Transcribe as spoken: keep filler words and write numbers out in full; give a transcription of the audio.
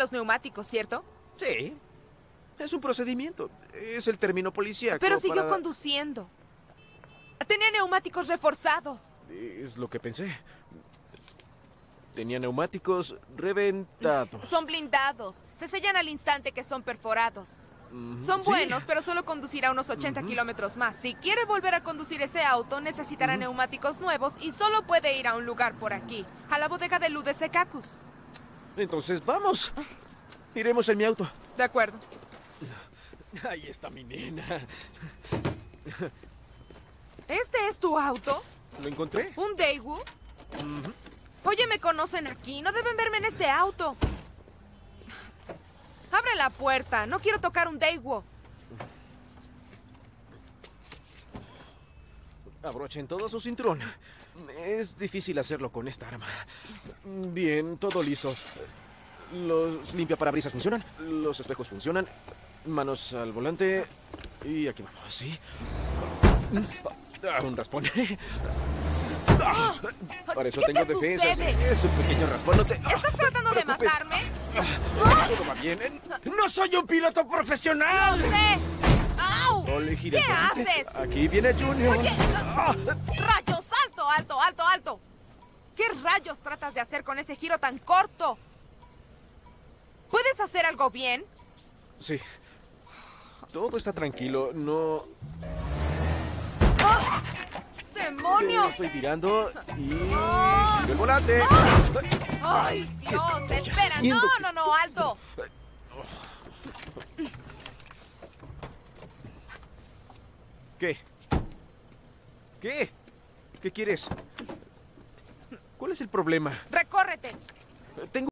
los neumáticos, ¿cierto? Sí. Es un procedimiento. Es el término policíaco. Pero siguió para... conduciendo. Tenía neumáticos reforzados. Es lo que pensé. Tenía neumáticos reventados. Son blindados. Se sellan al instante que son perforados. Mm, Son sí. buenos, pero solo conducirá unos ochenta Ujú. kilómetros más. Si quiere volver a conducir ese auto, necesitará neumáticos nuevos y solo puede ir a un lugar por aquí, a la bodega de Ludes Secacus. Entonces, vamos. Iremos en mi auto. De acuerdo. Ahí está mi nena. ¿Este es tu auto? ¿Lo encontré? ¿Un Daewoo? Oye, me conocen aquí. No deben verme en este auto. Abre la puerta. No quiero tocar un Daewoo. Abrochen todo su cinturón. Es difícil hacerlo con esta arma. Bien, todo listo. Los limpiaparabrisas funcionan. Los espejos funcionan. Manos al volante. Y aquí vamos, ¿sí? Ah, un raspón. Ah, para eso ¿Qué tengo te defensas. sucede? Es un pequeño raspón. No te... ¿Estás tratando de preocupes. matarme? Todo va bien. ¿eh? ¡No soy un piloto profesional! ¡No sé! ¡Au! Ole, gira el ¿Qué volante. haces? Aquí viene Junior. Oye, Ah, ¡rayos! ¡Alto, alto, alto, alto! ¿Qué rayos tratas de hacer con ese giro tan corto? ¿Puedes hacer algo bien? sí. Todo está tranquilo. No... ¡Ah! Te ¡Demonios! estoy virando y... ¡Ah! ¡Giro el volante! ¡Ay, Dios! estoy ¡Espera! haciendo? ¡No, no, no! ¡Alto! ¿Qué? ¿Qué? ¿Qué quieres? ¿Cuál es el problema? ¡Recórrete! Tengo...